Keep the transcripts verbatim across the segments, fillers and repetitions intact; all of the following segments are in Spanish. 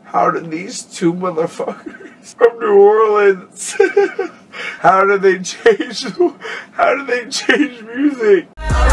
How did these two motherfuckers from New Orleans, how did they change, how did they change music?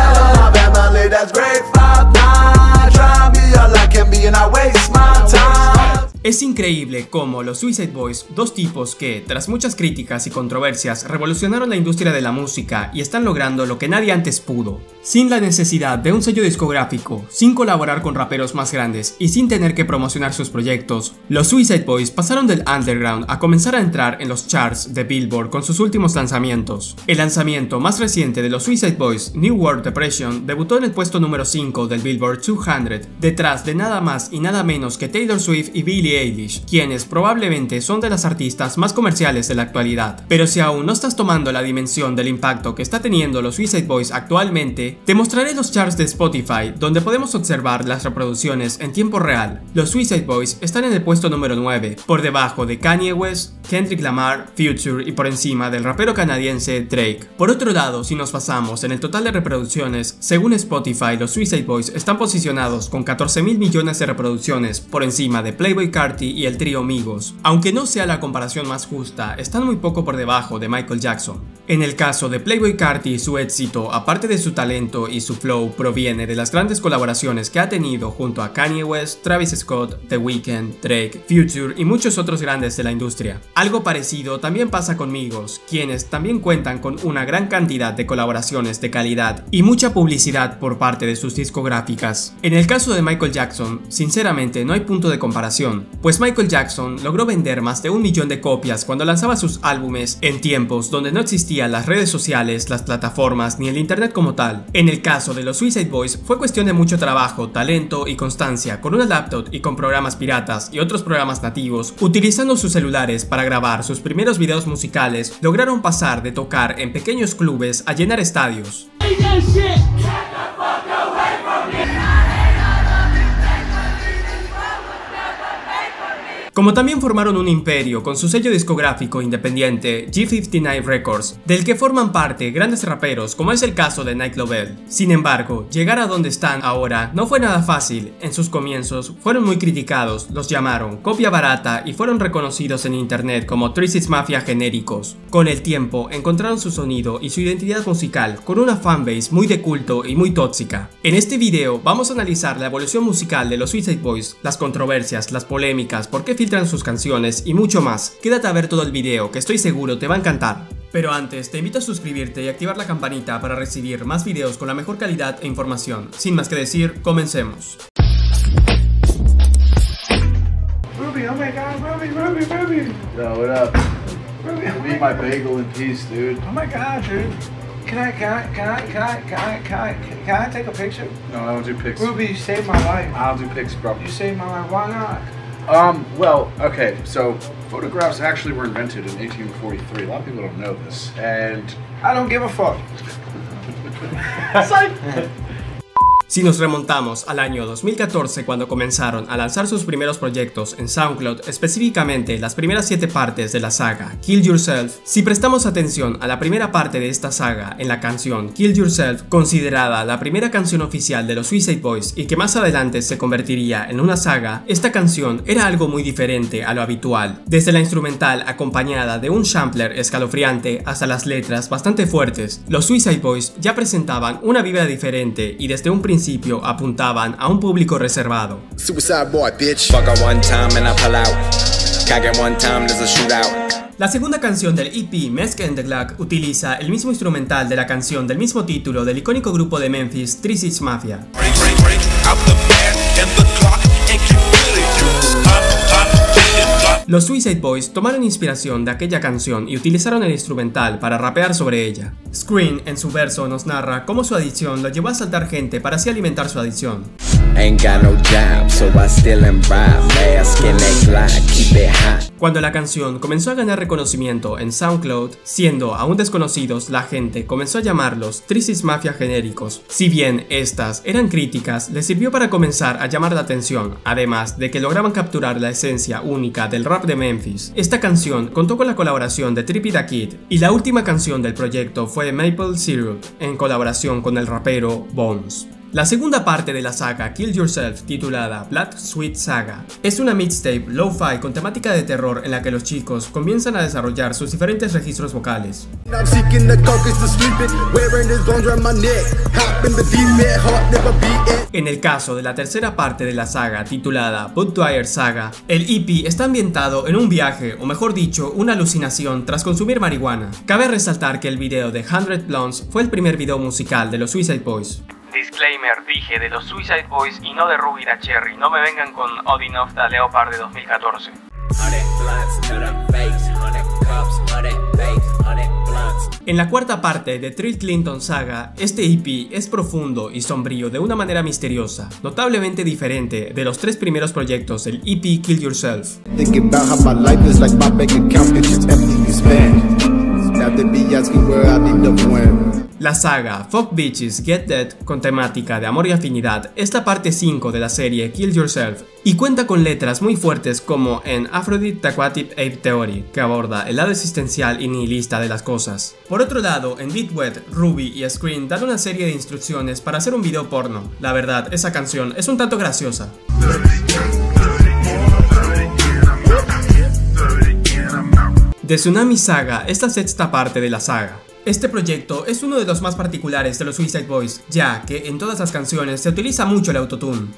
Es increíble cómo los Suicide Boys, dos tipos que, tras muchas críticas y controversias, revolucionaron la industria de la música y están logrando lo que nadie antes pudo. Sin la necesidad de un sello discográfico, sin colaborar con raperos más grandes y sin tener que promocionar sus proyectos, los Suicide Boys pasaron del underground a comenzar a entrar en los charts de Billboard con sus últimos lanzamientos. El lanzamiento más reciente de los Suicide Boys, New World Depression, debutó en el puesto número cinco del Billboard doscientos, detrás de nada más y nada menos que Taylor Swift y Billie Eilish, quienes probablemente son de las artistas más comerciales de la actualidad. Pero si aún no estás tomando la dimensión del impacto que está teniendo los Suicide Boys actualmente, te mostraré los charts de Spotify, donde podemos observar las reproducciones en tiempo real. Los Suicide Boys están en el puesto número nueve, por debajo de Kanye West, Kendrick Lamar, Future y por encima del rapero canadiense Drake. Por otro lado, si nos basamos en el total de reproducciones, según Spotify, los Suicide Boys están posicionados con catorce mil millones de reproducciones por encima de Playboi Carti y el trío Migos. Aunque no sea la comparación más justa, están muy poco por debajo de Michael Jackson. En el caso de Playboi Carti, su éxito, aparte de su talento y su flow, proviene de las grandes colaboraciones que ha tenido junto a Kanye West, Travis Scott, The Weeknd, Drake, Future y muchos otros grandes de la industria. Algo parecido también pasa con Migos, quienes también cuentan con una gran cantidad de colaboraciones de calidad y mucha publicidad por parte de sus discográficas. En el caso de Michael Jackson, sinceramente no hay punto de comparación, pues Michael Jackson logró vender más de un millón de copias cuando lanzaba sus álbumes en tiempos donde no existían las redes sociales, las plataformas ni el internet como tal. En el caso de los Suicide Boys fue cuestión de mucho trabajo, talento y constancia con una laptop y con programas piratas y otros programas nativos. Utilizando sus celulares para grabar sus primeros videos musicales, lograron pasar de tocar en pequeños clubes a llenar estadios. Como también formaron un imperio con su sello discográfico independiente G cincuenta y nueve Records, del que forman parte grandes raperos como es el caso de Nike Lovell. Sin embargo, llegar a donde están ahora no fue nada fácil. En sus comienzos fueron muy criticados, los llamaron copia barata y fueron reconocidos en internet como tres six Mafia genéricos. Con el tiempo encontraron su sonido y su identidad musical con una fanbase muy de culto y muy tóxica. En este video vamos a analizar la evolución musical de los Suicide Boys, las controversias, las polémicas, por qué filtran sus canciones y mucho más. Quédate a ver todo el video que estoy seguro te va a encantar. Pero antes te invito a suscribirte y activar la campanita para recibir más videos con la mejor calidad e información. Sin más que decir, comencemos. Ruby, oh my god, Ruby, Ruby, Ruby. Yo, what up? Ruby, Give me my bagel in peace, dude. oh my god, dude. Can I, can I, can I, can I, can I, can I, can I take a picture? No, I don't do pics. Ruby, you saved my life. I don't do pics, bro. You saved my life. Why not? Um, well, okay, so photographs actually were invented in eighteen forty-three. A lot of people don't know this, and I don't give a fuck. Psych. Si nos remontamos al año dos mil catorce, cuando comenzaron a lanzar sus primeros proyectos en SoundCloud, específicamente las primeras siete partes de la saga Kill Yourself, si prestamos atención a la primera parte de esta saga en la canción Kill Yourself, considerada la primera canción oficial de los Suicide Boys y que más adelante se convertiría en una saga, esta canción era algo muy diferente a lo habitual, desde la instrumental acompañada de un sampler escalofriante hasta las letras bastante fuertes. Los Suicide Boys ya presentaban una vibra diferente y desde un principio principio apuntaban a un público reservado. La segunda canción del E P, Mask and the Glock, utiliza el mismo instrumental de la canción del mismo título del icónico grupo de Memphis, tres six Mafia. Los Suicide Boys tomaron inspiración de aquella canción y utilizaron el instrumental para rapear sobre ella. Scream en su verso nos narra cómo su adicción lo llevó a asaltar gente para así alimentar su adicción. Cuando la canción comenzó a ganar reconocimiento en SoundCloud, siendo aún desconocidos, la gente comenzó a llamarlos tres six Mafia genéricos. Si bien estas eran críticas, les sirvió para comenzar a llamar la atención, además de que lograban capturar la esencia única del rap de Memphis. Esta canción contó con la colaboración de Trippie the Kid, y la última canción del proyecto fue Maple Syrup, en colaboración con el rapero Bones. La segunda parte de la saga Kill Yourself, titulada Blood Sweat Saga, es una mixtape lo-fi con temática de terror en la que los chicos comienzan a desarrollar sus diferentes registros vocales. En el caso de la tercera parte de la saga, titulada Buttwire Saga, el E P está ambientado en un viaje, o mejor dicho, una alucinación tras consumir marihuana. Cabe resaltar que el video de Hundred Blondes fue el primer video musical de los Suicide Boys. Disclaimer, dije de los Suicide Boys y no de Ruby da Cherry, no me vengan con Odding of the Leopard de dos mil catorce. En la cuarta parte de Trill Clinton Saga, este E P es profundo y sombrío de una manera misteriosa, notablemente diferente de los tres primeros proyectos del E P Kill Yourself. La saga Fuck Bitches Get Dead, con temática de amor y afinidad, es la parte cinco de la serie Kill Yourself y cuenta con letras muy fuertes como en Aphrodite Aquatic Ape Theory, que aborda el lado existencial y nihilista de las cosas. Por otro lado, en Beat Wet, Ruby y Scream dan una serie de instrucciones para hacer un video porno. La verdad, esa canción es un tanto graciosa. The Tsunami Saga es la sexta parte de la saga. Este proyecto es uno de los más particulares de los Suicide Boys, ya que en todas las canciones se utiliza mucho el autotune.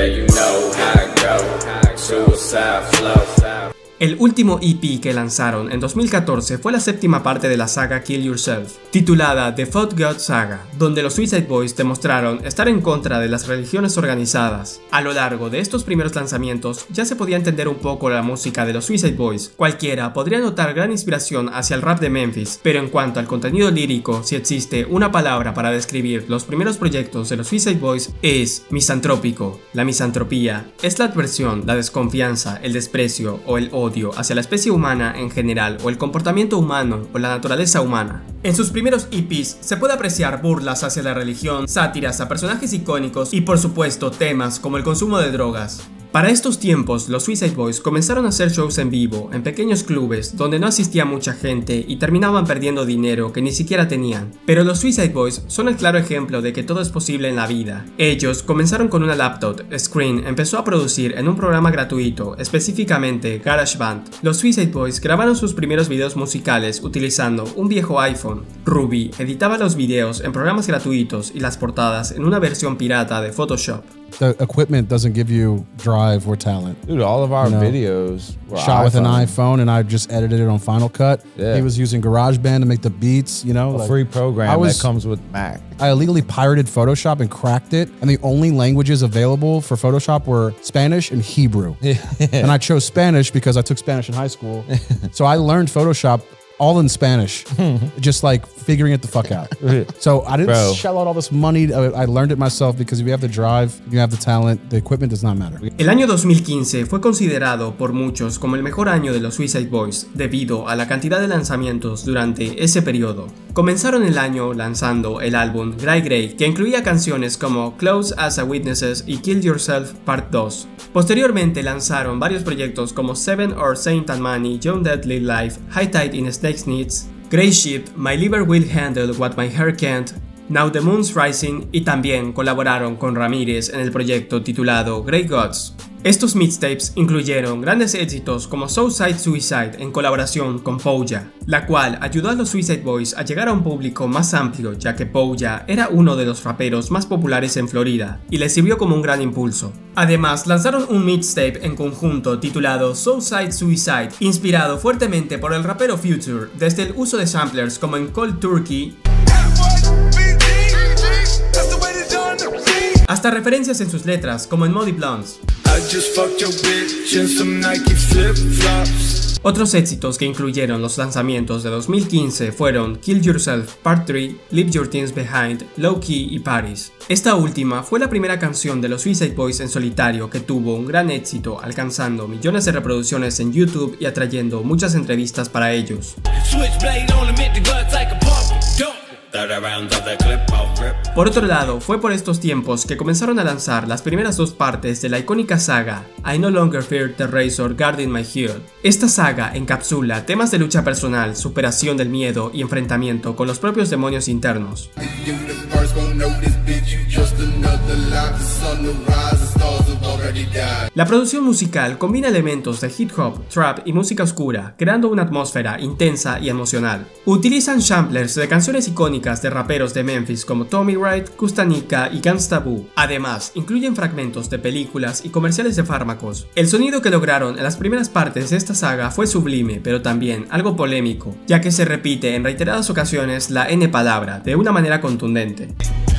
El último E P que lanzaron en dos mil catorce fue la séptima parte de la saga Kill Yourself, titulada The Fought God Saga, donde los Suicide Boys demostraron estar en contra de las religiones organizadas. A lo largo de estos primeros lanzamientos ya se podía entender un poco la música de los Suicide Boys. Cualquiera podría notar gran inspiración hacia el rap de Memphis, pero en cuanto al contenido lírico, si existe una palabra para describir los primeros proyectos de los Suicide Boys, es misantrópico. La misantropía es la adversión, la desconfianza, el desprecio o el odio hacia la especie humana en general, o el comportamiento humano o la naturaleza humana. En sus primeros E Ps se puede apreciar burlas hacia la religión, sátiras a personajes icónicos y por supuesto temas como el consumo de drogas. Para estos tiempos, los Suicide Boys comenzaron a hacer shows en vivo, en pequeños clubes, donde no asistía mucha gente y terminaban perdiendo dinero que ni siquiera tenían. Pero los Suicide Boys son el claro ejemplo de que todo es posible en la vida. Ellos comenzaron con una laptop, Screen empezó a producir en un programa gratuito, específicamente GarageBand. Los Suicide Boys grabaron sus primeros videos musicales utilizando un viejo iPhone. Ruby editaba los videos en programas gratuitos y las portadas en una versión pirata de Photoshop. The equipment doesn't give you drive or talent. Dude, all of our you know, videos were shot with an iPhone. iPhone, and I just edited it on Final Cut. Yeah. He was using GarageBand to make the beats, you know. A like, free program I was, that comes with Mac. I illegally pirated Photoshop and cracked it, and the only languages available for Photoshop were Spanish and Hebrew. And I chose Spanish because I took Spanish in high school. So I learned Photoshop all in Spanish, just like figuring it the fuck out. So I didn't Bro. shell out all this money. I, I learned it myself because if you have the drive, you have the talent, the equipment does not matter. El año dos mil quince fue considerado por muchos como el mejor año de los Suicide Boys debido a la cantidad de lanzamientos durante ese periodo. Comenzaron el año lanzando el álbum Grey Grey, que incluía canciones como Close as a Witnesses y Kill Yourself Part dos. Posteriormente lanzaron varios proyectos como Seven or Saint and Money, Young Deadly Life, High Tide in Snake's Needs, Grey Ship, My Liver Will Handle What My Hair Can't, Now the Moon's Rising, y también colaboraron con Ramírez en el proyecto titulado Grey Gods. Estos mixtapes incluyeron grandes éxitos como Southside Suicide en colaboración con Pouya, la cual ayudó a los Suicide Boys a llegar a un público más amplio, ya que Pouya era uno de los raperos más populares en Florida y les sirvió como un gran impulso. Además, lanzaron un mixtape en conjunto titulado Southside Suicide, inspirado fuertemente por el rapero Future, desde el uso de samplers como en Cold Turkey hasta referencias en sus letras como en Muddy Blondes. Otros éxitos que incluyeron los lanzamientos de dos mil quince fueron Kill Yourself Part tres, Leave Your Teens Behind, Low Key y Paris. Esta última fue la primera canción de los Suicide Boys en solitario que tuvo un gran éxito, alcanzando millones de reproducciones en YouTube y atrayendo muchas entrevistas para ellos. Por otro lado, fue por estos tiempos que comenzaron a lanzar las primeras dos partes de la icónica saga I No Longer Fear the Razor Guarding My Heel. Esta saga encapsula temas de lucha personal, superación del miedo y enfrentamiento con los propios demonios internos. La producción musical combina elementos de hip hop, trap y música oscura, creando una atmósfera intensa y emocional. Utilizan samplers de canciones icónicas de raperos de Memphis como Tommy Wright, Kustanica y Gangsta Boo. Además, incluyen fragmentos de películas y comerciales de fármacos. El sonido que lograron en las primeras partes de esta saga fue sublime, pero también algo polémico, ya que se repite en reiteradas ocasiones la N palabra de una manera contundente.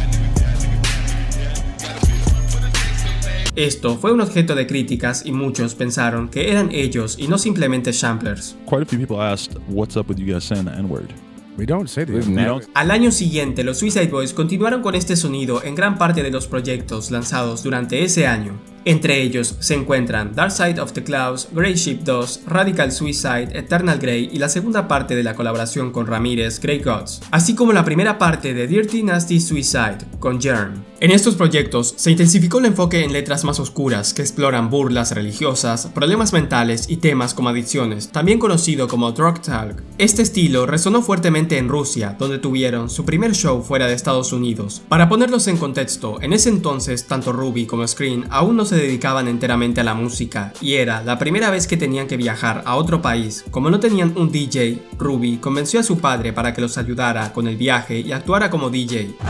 Esto fue un objeto de críticas y muchos pensaron que eran ellos y no simplemente samplers. Quite a few people asked, what's up with you guys saying the N-word? We don't say the N-word. Al año siguiente, los Suicide Boys continuaron con este sonido en gran parte de los proyectos lanzados durante ese año. Entre ellos se encuentran Dark Side of the Clouds, Grey Ship dos, Radical Suicide, Eternal Grey y la segunda parte de la colaboración con Ramírez, Grey Gods, así como la primera parte de Dirty Nasty Suicide con Germ. En estos proyectos se intensificó el enfoque en letras más oscuras que exploran burlas religiosas, problemas mentales y temas como adicciones, también conocido como drug talk. Este estilo resonó fuertemente en Rusia, donde tuvieron su primer show fuera de Estados Unidos. Para ponerlos en contexto, en ese entonces tanto Ruby como Screen aún no se dedicaban enteramente a la música y era la primera vez que tenían que viajar a otro país. Como no tenían un D J, Ruby convenció a su padre para que los ayudara con el viaje y actuara como D J.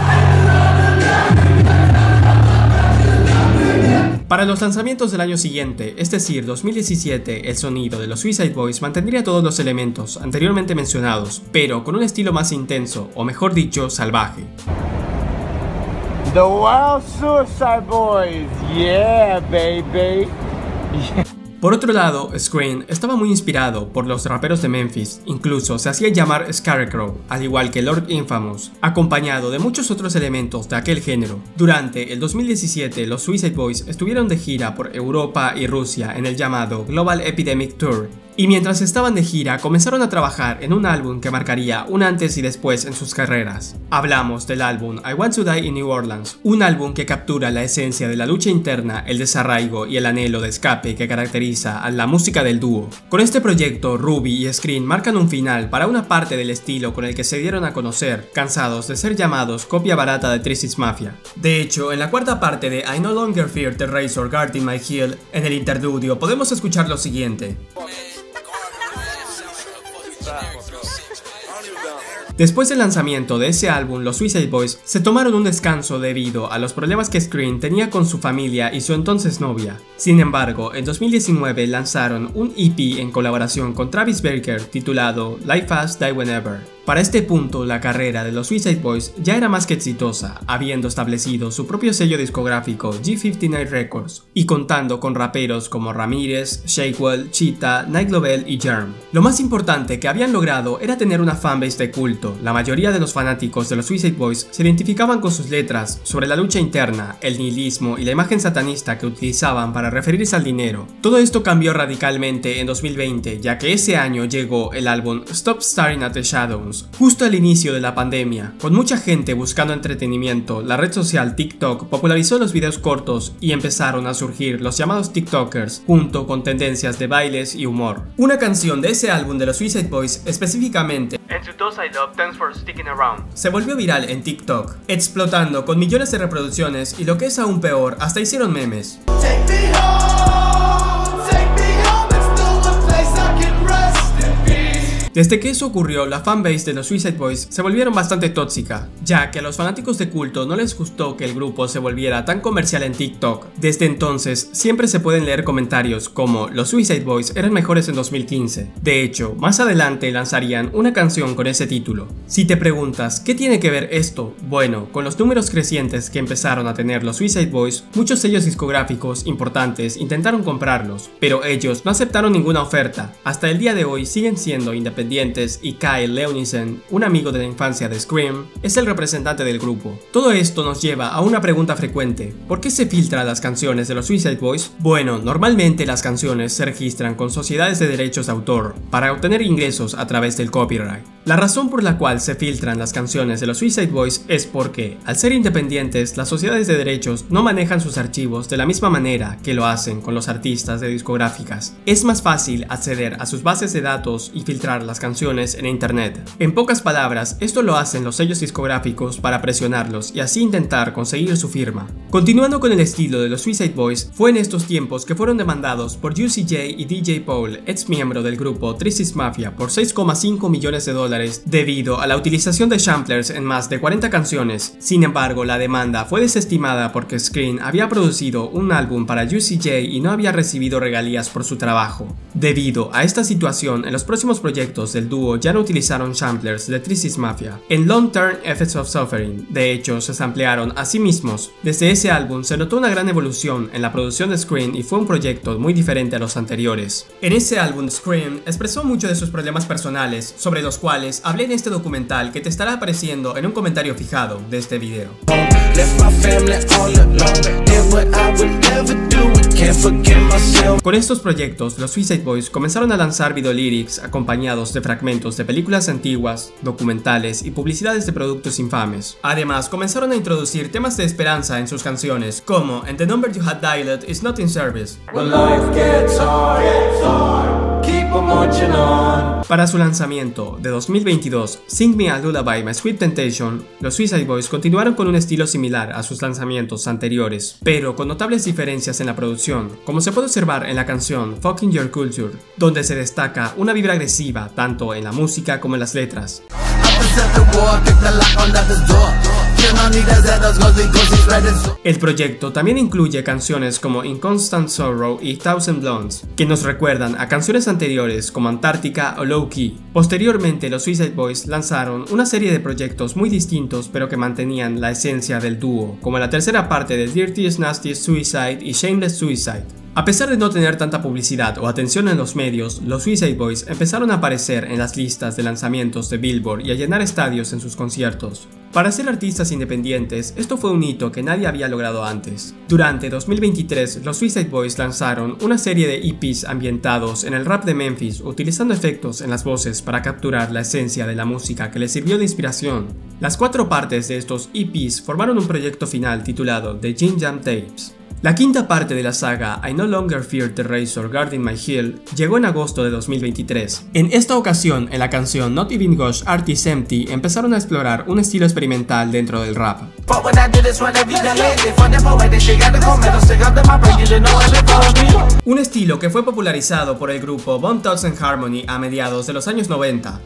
Para los lanzamientos del año siguiente, es decir, dos mil diecisiete, el sonido de los Suicide Boys mantendría todos los elementos anteriormente mencionados, pero con un estilo más intenso, o mejor dicho, salvaje. The Wild Suicide Boys, yeah, baby. Por otro lado, Scream estaba muy inspirado por los raperos de Memphis, incluso se hacía llamar Scarecrow, al igual que Lord Infamous, acompañado de muchos otros elementos de aquel género. Durante el dos mil diecisiete, los Suicide Boys estuvieron de gira por Europa y Rusia en el llamado Global Epidemic Tour, y mientras estaban de gira comenzaron a trabajar en un álbum que marcaría un antes y después en sus carreras. Hablamos del álbum I Want to Die in New Orleans, un álbum que captura la esencia de la lucha interna, el desarraigo y el anhelo de escape que caracteriza a la música del dúo. Con este proyecto, Ruby y Screen marcan un final para una parte del estilo con el que se dieron a conocer, cansados de ser llamados copia barata de Three Six Mafia. De hecho, en la cuarta parte de I No Longer Fear the Razor Guarding My Heel, en el interludio podemos escuchar lo siguiente. Después del lanzamiento de ese álbum, los Suicide Boys se tomaron un descanso debido a los problemas que Screen tenía con su familia y su entonces novia. Sin embargo, en dos mil diecinueve lanzaron un E P en colaboración con Travis Barker titulado Live Fast Die Whenever. Para este punto, la carrera de los Suicide Boys ya era más que exitosa, habiendo establecido su propio sello discográfico G cincuenta y nueve Records y contando con raperos como Ramírez, Shakewell, Cheetah, Night Lovell y Germ. Lo más importante que habían logrado era tener una fanbase de culto. La mayoría de los fanáticos de los Suicide Boys se identificaban con sus letras sobre la lucha interna, el nihilismo y la imagen satanista que utilizaban para referirse al dinero. Todo esto cambió radicalmente en dos mil veinte, ya que ese año llegó el álbum Stop Staring at the Shadows. Justo al inicio de la pandemia, con mucha gente buscando entretenimiento, la red social TikTok popularizó los videos cortos y empezaron a surgir los llamados TikTokers, junto con tendencias de bailes y humor. Una canción de ese álbum de los Suicide Boys, específicamente And to those I love, thanks for sticking around, se volvió viral en TikTok, explotando con millones de reproducciones y lo que es aún peor, hasta hicieron memes. Desde que eso ocurrió, la fanbase de los Suicide Boys se volvieron bastante tóxica, ya que a los fanáticos de culto no les gustó que el grupo se volviera tan comercial en TikTok. Desde entonces, siempre se pueden leer comentarios como los Suicide Boys eran mejores en dos mil quince. De hecho, más adelante lanzarían una canción con ese título. Si te preguntas, ¿qué tiene que ver esto? Bueno, con los números crecientes que empezaron a tener los Suicide Boys, muchos sellos discográficos importantes intentaron comprarlos, pero ellos no aceptaron ninguna oferta. Hasta el día de hoy siguen siendo independientes independientes y Kyle Leonissen, un amigo de la infancia de Scream, es el representante del grupo. Todo esto nos lleva a una pregunta frecuente: ¿por qué se filtran las canciones de los Suicide Boys? Bueno, normalmente las canciones se registran con sociedades de derechos de autor para obtener ingresos a través del copyright. La razón por la cual se filtran las canciones de los Suicide Boys es porque, al ser independientes, las sociedades de derechos no manejan sus archivos de la misma manera que lo hacen con los artistas de discográficas. Es más fácil acceder a sus bases de datos y filtrar las canciones en internet. En pocas palabras, esto lo hacen los sellos discográficos para presionarlos y así intentar conseguir su firma. Continuando con el estilo de los Suicide Boys, fue en estos tiempos que fueron demandados por Juicy J y D J Paul, ex miembro del grupo Three Six Mafia, por seis coma cinco millones de dólares debido a la utilización de samplers en más de cuarenta canciones. Sin embargo, la demanda fue desestimada porque Scream había producido un álbum para Juicy J y no había recibido regalías por su trabajo. Debido a esta situación, en los próximos proyectos del dúo ya no utilizaron samplers de Three Six Mafia. En Long Term Effects of Suffering, de hecho, se samplearon a sí mismos. Desde ese álbum se notó una gran evolución en la producción de Scream y fue un proyecto muy diferente a los anteriores. En ese álbum, Scream expresó muchos de sus problemas personales, sobre los cuales hablé en este documental que te estará apareciendo en un comentario fijado de este video. Con estos proyectos, los Suicide Boys comenzaron a lanzar videolyrics acompañados de fragmentos de películas antiguas, documentales y publicidades de productos infames. Además, comenzaron a introducir temas de esperanza en sus canciones, como "And the number you had dialed is not in service". Para su lanzamiento de dos mil veintidós, Sing Me a Lullaby My Sweet Temptation, los Suicide Boys continuaron con un estilo similar a sus lanzamientos anteriores, pero con notables diferencias en la producción, como se puede observar en la canción Fucking Your Culture, donde se destaca una vibra agresiva tanto en la música como en las letras. El proyecto también incluye canciones como Inconstant Sorrow y Thousand Blondes, que nos recuerdan a canciones anteriores como Antártica o Low Key. Posteriormente, los Suicide Boys lanzaron una serie de proyectos muy distintos pero que mantenían la esencia del dúo, como la tercera parte de Dirtiest Nastiest Suicide y Shameless Suicide. A pesar de no tener tanta publicidad o atención en los medios, los Suicide Boys empezaron a aparecer en las listas de lanzamientos de Billboard y a llenar estadios en sus conciertos. Para ser artistas independientes, esto fue un hito que nadie había logrado antes. Durante dos mil veintitrés, los Suicide Boys lanzaron una serie de E Pes ambientados en el rap de Memphis, utilizando efectos en las voces para capturar la esencia de la música que les sirvió de inspiración. Las cuatro partes de estos E Pes formaron un proyecto final titulado The Jim Jam Tapes. La quinta parte de la saga I No Longer Fear the Razor Guarding My Heel llegó en agosto de dos mil veintitrés. En esta ocasión, en la canción Not Even Gosh Art Is Empty, empezaron a explorar un estilo experimental dentro del rap. Un estilo que fue popularizado por el grupo Bone Thugs and Harmony a mediados de los años noventa.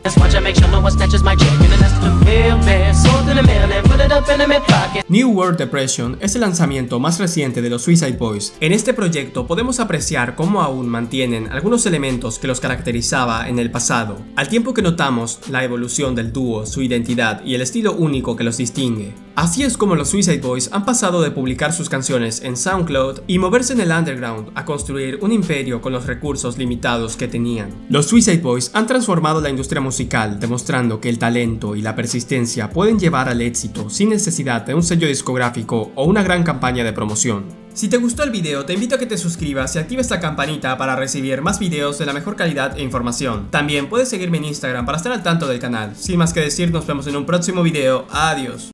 New World Depression es el lanzamiento más reciente de los Suicide Boys. En este proyecto podemos apreciar cómo aún mantienen algunos elementos que los caracterizaba en el pasado, al tiempo que notamos la evolución del dúo, su identidad y el estilo único que los distingue. Así es como los Suicide Boys han pasado de publicar sus canciones en SoundCloud y moverse en el underground a construir un imperio con los recursos limitados que tenían. Los Suicide Boys han transformado la industria musical, demostrando que el talento y la persistencia pueden llevar al éxito sin necesidad de un sello discográfico o una gran campaña de promoción. Si te gustó el video, te invito a que te suscribas y actives la campanita para recibir más videos de la mejor calidad e información. También puedes seguirme en Instagram para estar al tanto del canal. Sin más que decir, nos vemos en un próximo video. Adiós.